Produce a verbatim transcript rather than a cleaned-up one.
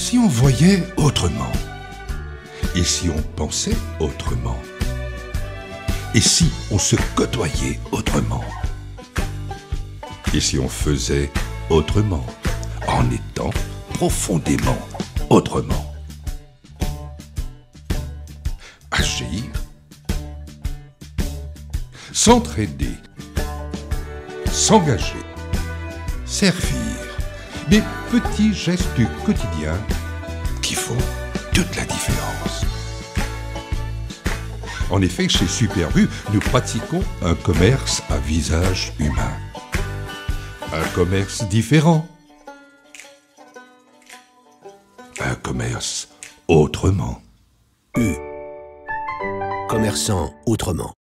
si on voyait autrement? Et si on pensait autrement? Et si on se côtoyait autrement? Et si on faisait autrement, en étant profondément autrement? Agir, s'entraider, s'engager, servir, des petits gestes du quotidien qui font toute la différence. En effet, chez Superbu, nous pratiquons un commerce à visage humain. Un commerce différent. Un commerce autrement. U. Commerçant autrement.